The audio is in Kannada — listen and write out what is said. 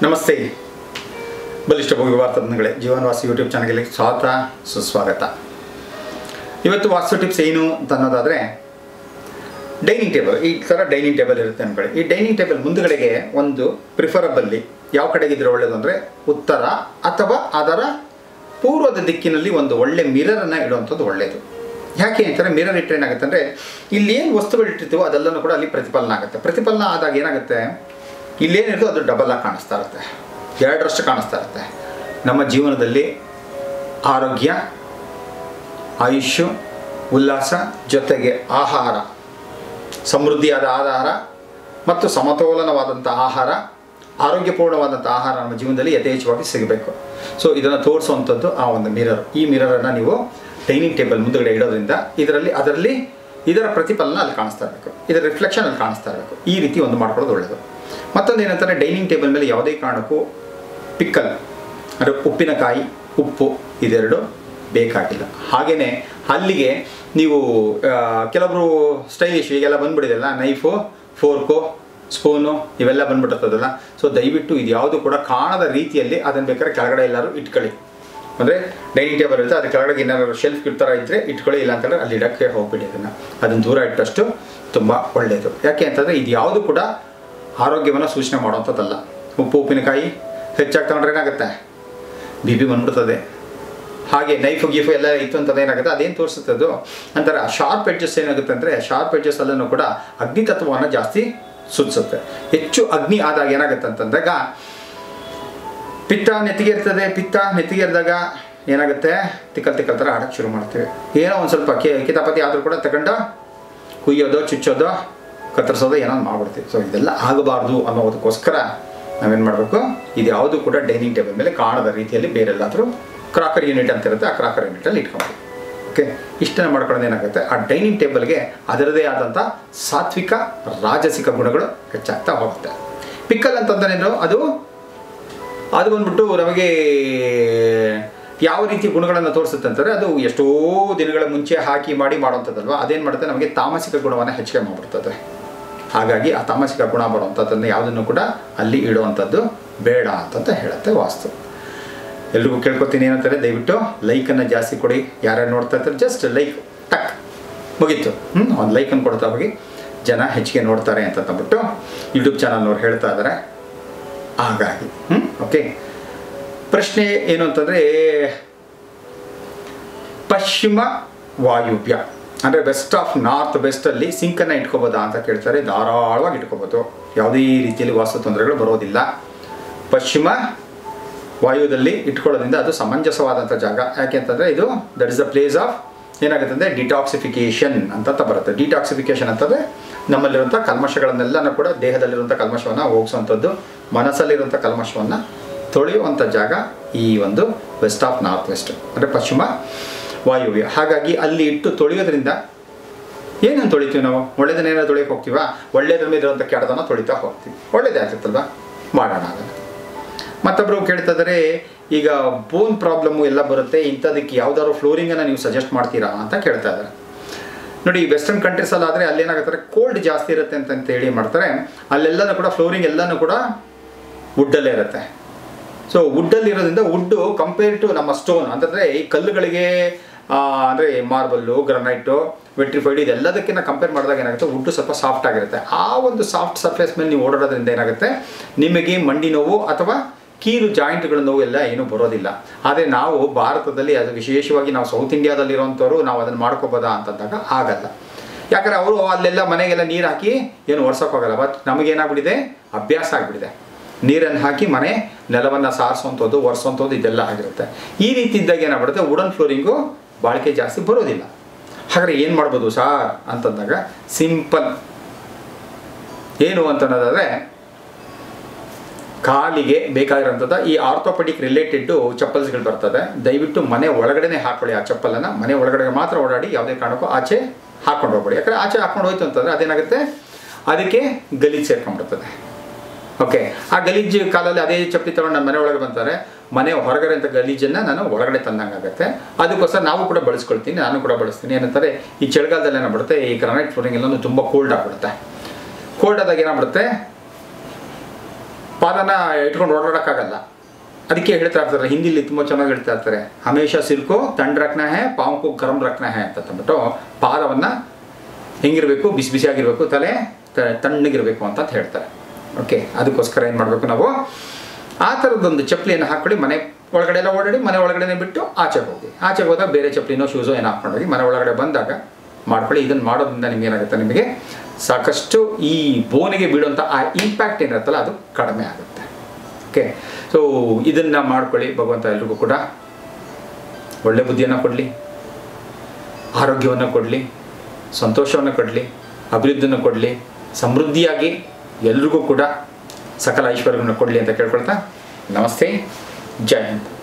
ನಮಸ್ತೆ ಬಲಿಷ್ಠ ಭೋಗಿ ವಾರ್ತಜ್ಞಗಳೇ ಜೀವನವಾಸಿ ಯೂಟ್ಯೂಬ್ ಚಾನಲ್ಗೆ ಸ್ವಾಗತ ಸುಸ್ವಾಗತ. ಇವತ್ತು ವಾಸ್ತು ಟಿಪ್ಸ್ ಏನು ಅಂತ ಅನ್ನೋದಾದರೆ, ಡೈನಿಂಗ್ ಟೇಬಲ್ ಈ ಥರ ಡೈನಿಂಗ್ ಟೇಬಲ್ ಇರುತ್ತೆ ಅಂದ್ಕೊಳ್ಳಿ. ಈ ಡೈನಿಂಗ್ ಟೇಬಲ್ ಮುಂದುಗಡೆಗೆ ಒಂದು ಪ್ರಿಫರಬಲ್ಲಿ ಯಾವ ಕಡೆಗಿದ್ರೆ ಒಳ್ಳೆಯದು ಅಂದರೆ ಉತ್ತರ ಅಥವಾ ಅದರ ಪೂರ್ವದ ದಿಕ್ಕಿನಲ್ಲಿ ಒಂದು ಒಳ್ಳೆ ಮಿರರನ್ನು ಇಡುವಂಥದ್ದು ಒಳ್ಳೆಯದು. ಯಾಕೆ ಅಂತಾರೆ, ಮಿರರ್ ಇಟ್ಟರೆ ಏನಾಗುತ್ತೆ ಅಂದರೆ ಇಲ್ಲಿ ಏನು ವಸ್ತುಗಳು ಇಟ್ಟಿರ್ತೀವೋ ಅದೆಲ್ಲನೂ ಕೂಡ ಅಲ್ಲಿ ಪ್ರತಿಫಲನ ಆಗುತ್ತೆ. ಪ್ರತಿಫಲನ ಆದಾಗ ಏನಾಗುತ್ತೆ, ಇಲ್ಲೇನಿರ್ತೋ ಅದು ಡಬಲ್ ಆಗಿ ಕಾಣಿಸ್ತಾ ಇರುತ್ತೆ, ಎರಡರಷ್ಟು ಕಾಣಿಸ್ತಾ ಇರುತ್ತೆ. ನಮ್ಮ ಜೀವನದಲ್ಲಿ ಆರೋಗ್ಯ, ಆಯುಷ್ಯ, ಉಲ್ಲಾಸ ಜೊತೆಗೆ ಆಹಾರ, ಸಮೃದ್ಧಿಯಾದ ಆಹಾರ ಮತ್ತು ಸಮತೋಲನವಾದಂಥ ಆಹಾರ, ಆರೋಗ್ಯಪೂರ್ಣವಾದಂಥ ಆಹಾರ ನಮ್ಮ ಜೀವನದಲ್ಲಿ ಯಥೇಚ್ಛವಾಗಿ ಸಿಗಬೇಕು. ಸೊ ಇದನ್ನು ತೋರಿಸುವಂಥದ್ದು ಆ ಒಂದು ಮಿರರ್. ಈ ಮಿರರನ್ನು ನೀವು ಡೈನಿಂಗ್ ಟೇಬಲ್ ಮುಂದುಗಡೆ ಇಡೋದ್ರಿಂದ ಅದರಲ್ಲಿ ಇದರ ಪ್ರತಿಫಲನ ಅಲ್ಲಿ ಕಾಣಿಸ್ತಾ ಇರಬೇಕು, ಇದರ ರಿಫ್ಲೆಕ್ಷನ್ ಅಲ್ಲಿ ಕಾಣಿಸ್ತಾ ಇರಬೇಕು. ಈ ರೀತಿ ಒಂದು ಮಾಡ್ಕೊಳ್ಳೋದು ಒಳ್ಳೆಯದು. ಮತ್ತೊಂದು ಏನಂತಾರೆ, ಡೈನಿಂಗ್ ಟೇಬಲ್ ಮೇಲೆ ಯಾವುದೇ ಕಾರಣಕ್ಕೂ ಪಿಕ್ಕಲ್ ಅಂದರೆ ಉಪ್ಪಿನಕಾಯಿ, ಉಪ್ಪು ಇದೆರಡು ಬೇಕಾಗಿಲ್ಲ. ಹಾಗೆಯೇ ಅಲ್ಲಿಗೆ ನೀವು ಕೆಲವರು ಸ್ಟೈಲಿಶ್ ಈಗೆಲ್ಲ ಬಂದ್ಬಿಟ್ಟಿದೆಲ್ಲ, ನೈಫು, ಫೋರ್ಕು, ಸ್ಪೂನು ಇವೆಲ್ಲ ಬಂದ್ಬಿಟ್ಟಿರ್ತದಲ್ಲ. ಸೊ ದಯವಿಟ್ಟು ಇದು ಯಾವುದು ಕೂಡ ಕಾಣದ ರೀತಿಯಲ್ಲಿ ಅದನ್ನು ಬೇಕಾದ್ರೆ ಕೆಳಗಡೆ ಎಲ್ಲರೂ ಇಟ್ಕೊಳ್ಳಿ. ಅಂದರೆ ಡೈನಿಂಗ್ ಟೇಬಲ್ ಇರುತ್ತೆ, ಅದು ಕೆಳಗಡೆ ಏನಾದ್ರು ಶೆಲ್ಫ್ ಥರ ಇದ್ದರೆ ಇಟ್ಕೊಳ್ಳಿ, ಇಲ್ಲ ಅಂತಂದರೆ ಅಲ್ಲಿ ಇಡೋಕ್ಕೆ ಹೋಗ್ಬಿಡಿ. ಅದನ್ನು ದೂರ ಇಟ್ಟಷ್ಟು ತುಂಬ ಒಳ್ಳೆಯದು. ಯಾಕೆ ಅಂತಂದರೆ ಇದು ಯಾವುದು ಕೂಡ ಆರೋಗ್ಯವನ್ನು ಸೂಚನೆ ಮಾಡುವಂಥದ್ದಲ್ಲ. ಉಪ್ಪು ಉಪ್ಪಿನಕಾಯಿ ಹೆಚ್ಚಾಗಿ ತಗೊಂಡ್ರೆ ಏನಾಗುತ್ತೆ, ಬಿ ಪಿ ಬಂದ್ಬಿಡ್ತದೆ. ಹಾಗೆ ನೈಫು ಗೀಫು ಎಲ್ಲ ಇತ್ತು ಅಂತಂದ್ರೆ ಏನಾಗುತ್ತೆ, ಅದೇನು ತೋರಿಸುತ್ತದು ಅಂತಾರೆ. ಶಾರ್ಪ್ ಎಡ್ಜಸ್ ಏನಾಗುತ್ತೆ ಅಂದರೆ, ಶಾರ್ಪ್ ಎಡ್ಜಸ್ ಅಲ್ಲೂ ಕೂಡ ಅಗ್ನಿ ತತ್ವವನ್ನು ಜಾಸ್ತಿ ಸೂಚಿಸುತ್ತೆ. ಹೆಚ್ಚು ಅಗ್ನಿ ಆದಾಗ ಏನಾಗುತ್ತೆ ಅಂತಂದಾಗ ಪಿತ್ತ ನೆತ್ತಿಗೆ ಇರ್ತದೆ. ಪಿತ್ತ ನೆತ್ತಿಗೆ ಇರಿದಾಗ ಏನಾಗುತ್ತೆ, ತಿಕ್ಕಲ್ ಥರ ಆಡೋಕ್ಕೆ ಶುರು ಮಾಡ್ತೀವಿ. ಏನೋ ಒಂದು ಸ್ವಲ್ಪ ಕಿತಾಪತಿ ಆದರೂ ಕೂಡ ತಗೊಂಡು ಕುಯ್ಯೋದು, ಚುಚ್ಚೋದು, ಕತ್ತರಿಸೋದು ಏನೋ ಮಾಡ್ಬಿಡ್ತೀವಿ. ಸೊ ಇದೆಲ್ಲ ಆಗಬಾರ್ದು ಅನ್ನೋದಕ್ಕೋಸ್ಕರ ನಾವೇನು ಮಾಡಬೇಕು, ಇದು ಯಾವುದು ಕೂಡ ಡೈನಿಂಗ್ ಟೇಬಲ್ ಮೇಲೆ ಕಾಣದ ರೀತಿಯಲ್ಲಿ ಬೇರೆಲ್ಲಾದರೂ ಕ್ರಾಕರ್ ಯೂನಿಟ್ ಅಂತ ಇರುತ್ತೆ, ಆ ಕ್ರಾಕರ್ ಯೂನಿಟಲ್ಲಿ ಇಟ್ಕೊಂಡು ಓಕೆ. ಇಷ್ಟನ್ನು ಮಾಡ್ಕೊಳ್ಳೋದು ಏನಾಗುತ್ತೆ, ಆ ಡೈನಿಂಗ್ ಟೇಬಲ್ಗೆ ಅದರದೇ ಆದಂಥ ಸಾತ್ವಿಕ ರಾಜಸಿಕ ಗುಣಗಳು ಹೆಚ್ಚಾಗ್ತಾ ಹೋಗುತ್ತೆ. ಪಿಕ್ಕಲ್ ಅಂತಂದ್ರೇನು, ಅದು ಬಂದ್ಬಿಟ್ಟು ನಮಗೆ ಯಾವ ರೀತಿ ಗುಣಗಳನ್ನು ತೋರಿಸುತ್ತೆ ಅಂತಂದರೆ, ಅದು ಎಷ್ಟೋ ದಿನಗಳ ಮುಂಚೆ ಹಾಕಿ ಮಾಡೋವಂಥದ್ದಲ್ವ. ಅದೇನು ಮಾಡುತ್ತೆ, ನಮಗೆ ತಾಮಸಿಕ ಗುಣವನ್ನು ಹೆಚ್ಚಿಗೆ ಮಾಡಿಬಿಡ್ತದೆ. ಹಾಗಾಗಿ ಆ ತಾಮಸಿಕ ಗುಣ ಮಾಡುವಂಥದ್ದನ್ನು ಯಾವುದನ್ನು ಕೂಡ ಅಲ್ಲಿ ಇಡುವಂಥದ್ದು ಬೇಡ ಅಂತ ಹೇಳುತ್ತೆ ವಾಸ್ತು. ಎಲ್ರಿಗೂ ಕೇಳ್ಕೊತೀನಿ ಏನಂತಾರೆ, ದಯವಿಟ್ಟು ಲೈಕನ್ನು ಜಾಸ್ತಿ ಕೊಡಿ. ಯಾರ್ಯಾರು ನೋಡ್ತಾ ಇರ್ತಾರೆ ಜಸ್ಟ್ ಲೈಕ್ ಟಕ್ ಮುಗೀತು. ಒಂದು ಲೈಕನ್ನು ಕೊಡ್ತಾ ಹೋಗಿ, ಜನ ಹೆಚ್ಚಿಗೆ ನೋಡ್ತಾರೆ ಅಂತಂದ್ಬಿಟ್ಟು ಯೂಟ್ಯೂಬ್ ಚಾನಲ್ನವ್ರು ಹೇಳ್ತಾ ಇದ್ದಾರೆ. ಹಾಗಾಗಿ ಓಕೆ. ಪ್ರಶ್ನೆ ಏನು ಅಂತಂದರೆ, ಪಶ್ಚಿಮ ವಾಯುವ್ಯ ಅಂದರೆ ವೆಸ್ಟ್ ಆಫ್ ನಾರ್ತ್ ವೆಸ್ಟಲ್ಲಿ ಸಿಂಕನ್ನು ಇಟ್ಕೋಬೋದಾ ಅಂತ ಕೇಳ್ತಾರೆ. ಧಾರಾಳವಾಗಿ ಇಟ್ಕೋಬೋದು, ಯಾವುದೇ ರೀತಿಯಲ್ಲಿ ವಾಸ್ತು ತೊಂದರೆಗಳು ಬರೋದಿಲ್ಲ. ಪಶ್ಚಿಮ ವಾಯುದಲ್ಲಿ ಇಟ್ಕೊಳ್ಳೋದ್ರಿಂದ ಅದು ಸಮಂಜಸವಾದಂಥ ಜಾಗ. ಯಾಕೆ ಅಂತಂದರೆ ಇದು that is the place of ಏನಾಗುತ್ತೆ ಅಂದರೆ ಡಿಟಾಕ್ಸಿಫಿಕೇಷನ್ ಅಂತ ಬರುತ್ತೆ. ಡಿಟಾಕ್ಸಿಫಿಕೇಷನ್ ಅಂತಂದರೆ ನಮ್ಮಲ್ಲಿರುವಂಥ ಕಲ್ಮಶಗಳನ್ನೆಲ್ಲನೂ ಕೂಡ, ದೇಹದಲ್ಲಿರುವಂಥ ಕಲ್ಮಶವನ್ನು ಹೋಗಿಸುವಂಥದ್ದು, ಮನಸ್ಸಲ್ಲಿರುವಂಥ ಕಲ್ಮಶವನ್ನು ತೊಳೆಯುವಂಥ ಜಾಗ ಈ ಒಂದು ವೆಸ್ಟ್ ಆಫ್ ನಾರ್ತ್ ವೆಸ್ಟ್ ಅಂದರೆ ಪಶ್ಚಿಮ ವಾಯುವ್ಯ. ಹಾಗಾಗಿ ಅಲ್ಲಿ ಇಟ್ಟು ತೊಳೆಯೋದ್ರಿಂದ ಏನನ್ನು ತೊಳಿತೀವಿ ನಾವು, ಒಳ್ಳೆಯದನ್ನೇನೋ ತೊಳೆಯೋಕೆ ಹೋಗ್ತೀವ, ಒಳ್ಳೆಯದ್ರ ಮೇಲೆ ಇರುವಂಥ ಕೆಡದನ್ನು ತೊಳಿತಾ ಹೋಗ್ತೀವಿ. ಒಳ್ಳೆಯದೇ ಆಗ್ತಿತ್ತಲ್ವ, ಮಾಡೋಣ ಅದನ್ನು. ಮತ್ತೊಬ್ಬರು ಕೇಳ್ತಿದ್ದಾರೆ, ಈಗ ಬೋನ್ ಪ್ರಾಬ್ಲಮ್ಮು ಎಲ್ಲ ಬರುತ್ತೆ, ಇಂಥದಕ್ಕೆ ಯಾವುದಾದ್ರು ಫ್ಲೋರಿಂಗನ್ನು ನೀವು ಸಜೆಸ್ಟ್ ಮಾಡ್ತೀರಾ ಅಂತ ಕೇಳ್ತಾ ಇದ್ದಾರೆ. ನೋಡಿ, ವೆಸ್ಟರ್ನ್ ಕಂಟ್ರೀಸಲ್ಲಾದರೆ ಅಲ್ಲೇನಾಗುತ್ತೆ, ಕೋಲ್ಡ್ ಜಾಸ್ತಿ ಇರುತ್ತೆ ಅಂತ ಹೇಳಿ ಮಾಡ್ತಾರೆ. ಅಲ್ಲೆಲ್ಲನೂ ಕೂಡ ಫ್ಲೋರಿಂಗ್ ಎಲ್ಲನೂ ಕೂಡ ವುಡ್ಡಲ್ಲೇ ಇರುತ್ತೆ. ಸೊ ವುಡ್ಡಲ್ಲಿರೋದ್ರಿಂದ ವುಡ್ಡು ಕಂಪೇರ್ ಟು ನಮ್ಮ ಸ್ಟೋನ್ ಅಂತಂದರೆ ಈ ಕಲ್ಲುಗಳಿಗೆ ಅಂದರೆ ಮಾರ್ಬಲ್ಲು, ಗ್ರನೈಟು, ವೆಟ್ರಿಫೈಡ್ ಇದೆಲ್ಲದಕ್ಕಿಂತ ಕಂಪೇರ್ ಮಾಡಿದಾಗ ಏನಾಗುತ್ತೆ, ವುಡ್ಡು ಸ್ವಲ್ಪ ಸಾಫ್ಟ್ ಆಗಿರುತ್ತೆ. ಆ ಒಂದು ಸಾಫ್ಟ್ ಸರ್ಫೇಸ್ ಮೇಲೆ ನೀವು ಓಡಾಡೋದ್ರಿಂದ ಏನಾಗುತ್ತೆ, ನಿಮಗೆ ಮಂಡಿ ನೋವು ಅಥವಾ ಕೀಲು ಜಾಯಿಂಟ್ಗಳ ನೋವು ಎಲ್ಲ ಏನೂ ಬರೋದಿಲ್ಲ. ಆದರೆ ನಾವು ಭಾರತದಲ್ಲಿ, ಅದು ವಿಶೇಷವಾಗಿ ನಾವು ಸೌತ್ ಇಂಡಿಯಾದಲ್ಲಿರೋವಂಥವ್ರು, ನಾವು ಅದನ್ನು ಮಾಡ್ಕೋಬೋದಾ ಅಂತಂದಾಗ ಆಗಲ್ಲ. ಯಾಕಂದರೆ ಅವರು ಅಲ್ಲೆಲ್ಲ ಮನೆಗೆಲ್ಲ ನೀರು ಹಾಕಿ ಏನು ಒರ್ಸೋಕ್ಕೋಗಲ್ಲ. ಬಟ್ ನಮಗೇನಾಗ್ಬಿಟ್ಟಿದೆ, ಅಭ್ಯಾಸ ಆಗಿಬಿಟ್ಟಿದೆ. ನೀರನ್ನು ಹಾಕಿ ಮನೆ ನೆಲವನ್ನು ಸಾರಿಸುವಂಥದ್ದು, ಒರೆಸುವಂಥದ್ದು ಇದೆಲ್ಲ ಆಗಿರುತ್ತೆ. ಈ ರೀತಿ ಇದ್ದಾಗ ಏನಾಗ್ಬಿಡುತ್ತೆ, ವುಡನ್ ಫ್ಲೋರಿಂಗು ಬಾಳಿಕೆ ಜಾಸ್ತಿ ಬರೋದಿಲ್ಲ. ಹಾಗಾದರೆ ಏನು ಮಾಡ್ಬೋದು ಸಾರ್ ಅಂತಂದಾಗ ಸಿಂಪಲ್ ಏನು ಅಂತನ್ನೋದಾದರೆ, ಕಾಲಿಗೆ ಬೇಕಾಗಿರೋಂಥದ್ದು ಈ ಆರ್ಥೋಪೆಡಿಕ್ ರಿಲೇಟೆಡ್ಡು ಚಪ್ಪಲ್ಸ್ಗಳು ಬರ್ತದೆ. ದಯವಿಟ್ಟು ಮನೆ ಒಳಗಡೆ ಹಾಕ್ಕೊಳ್ಳಿ. ಆ ಚಪ್ಪಲನ್ನು ಮನೆ ಒಳಗಡೆ ಮಾತ್ರ ಓಡಾಡಿ, ಯಾವುದೇ ಕಾರಣಕ್ಕೂ ಆಚೆ ಹಾಕ್ಕೊಂಡು ಹೋಗ್ಬೇಡಿ. ಯಾಕಂದರೆ ಆಚೆ ಹಾಕ್ಕೊಂಡು ಹೋಯ್ತು ಅಂತಂದರೆ ಅದೇನಾಗುತ್ತೆ, ಅದಕ್ಕೆ ಗಲೀಜು ಸೇರ್ಕೊಂಡ್ಬಿಡ್ತದೆ. ಓಕೆ, ಆ ಗಲೀಜು ಕಾಲಲ್ಲಿ ಅದೇ ಚಪ್ಪಲಿ ತಗೊಂಡು ನನ್ನ ಮನೆ ಒಳಗೆ ಬಂತಾರೆ, ಮನೆ ಹೊರಗಡೆ ಅಂತ ಗಲೀಜನ್ನು ನಾನು ಒಳಗಡೆ ತಂದಂಗಾಗುತ್ತೆ. ಅದಕ್ಕೋಸ್ಕರ ನಾವು ಕೂಡ ಬಳಸ್ಕೊಳ್ತೀನಿ, ನಾನು ಕೂಡ ಬಳಸ್ತೀನಿ. ಏನಂತಾರೆ, ಈ ಚಳಿಗಾಲದಲ್ಲಿ ಏನಾಗ್ಬಿಡುತ್ತೆ, ಈ ಗ್ರಾನೈಟ್ ಫ್ಲೋರಿಂಗ್ ಎಲ್ಲನೂ ತುಂಬ ಕೋಲ್ಡ್ ಆಗಿಬಿಡುತ್ತೆ. ಕೋಲ್ಡ್ ಆದಾಗ ಏನಾಗ್ಬಿಡುತ್ತೆ, ಪಾದನ ಇಟ್ಕೊಂಡು ಓಡಾಡೋಕ್ಕಾಗಲ್ಲ. ಅದಕ್ಕೆ ಹೇಳ್ತಾ ಇರ್ತಾರೆ, ಹಿಂದಿಲಿ ತುಂಬ ಚೆನ್ನಾಗಿ ಹೇಳ್ತಾ ಇರ್ತಾರೆ, ಹಮೇಶಾ ಸಿರ್ಕೋ ತಂಡ್ ರಕ್ನಾ ಹೇ ಪಾಂಕು ಗರಂ ರಕ್ನಾ ಹೇ ಅಂತ ಅಂದ್ಬಿಟ್ಟು ಪಾದವನ್ನು ಹೆಂಗಿರಬೇಕು, ಬಿಸಿ ಬಿಸಿಯಾಗಿರಬೇಕು, ತಲೆ ತಣ್ಣಗಿರಬೇಕು ಅಂತ ಹೇಳ್ತಾರೆ. ಓಕೆ, ಅದಕ್ಕೋಸ್ಕರ ಏನು ಮಾಡಬೇಕು ನಾವು, ಆ ಥರದ್ದೊಂದು ಚಪ್ಪಲಿಯನ್ನು ಹಾಕ್ಕೊಳ್ಳಿ. ಮನೆ ಒಳಗಡೆ ಎಲ್ಲ ಓಡಾಡಿ, ಮನೆ ಒಳಗಡೆ ಬಿಟ್ಟು ಆಚೆಗೆ ಹೋಗಿ. ಆಚೆಗೆ ಹೋದಾಗ ಬೇರೆ ಚಪ್ಪಲಿನೋ ಶೂಸೋ ಏನೋ ಹಾಕ್ಕೊಂಡೋಗಿ ಮನೆ ಒಳಗಡೆ ಬಂದಾಗ ಮಾಡ್ಕೊಳ್ಳಿ. ಇದನ್ನು ಮಾಡೋದ್ರಿಂದ ನಿಮ್ಗೆ ಏನಾಗುತ್ತೆ, ನಿಮಗೆ ಸಾಕಷ್ಟು ಈ ಬೋನಿಗೆ ಬೀಳುವಂಥ ಆ ಇಂಪ್ಯಾಕ್ಟ್ ಏನಿರುತ್ತಲ್ಲ ಅದು ಕಡಿಮೆ ಆಗುತ್ತೆ. ಓಕೆ, ಸೊ ಇದನ್ನು ಮಾಡ್ಕೊಳ್ಳಿ. ಭಗವಂತ ಎಲ್ರಿಗೂ ಕೂಡ ಒಳ್ಳೆ ಬುದ್ಧಿಯನ್ನು ಕೊಡಲಿ, ಆರೋಗ್ಯವನ್ನು ಕೊಡಲಿ, ಸಂತೋಷವನ್ನು ಕೊಡಲಿ, ಅಭಿವೃದ್ಧಿಯನ್ನು ಕೊಡಲಿ, ಸಮೃದ್ಧಿಯಾಗಿ ಎಲ್ರಿಗೂ ಕೂಡ ಸಕಲ ಐಶ್ವರ್ಯವನ್ನು ಕೊಡಲಿ ಅಂತ ಕೇಳ್ಕೊಳ್ತಾ ನಮಸ್ತೆ, ಜೈ ಹಿಂದ್.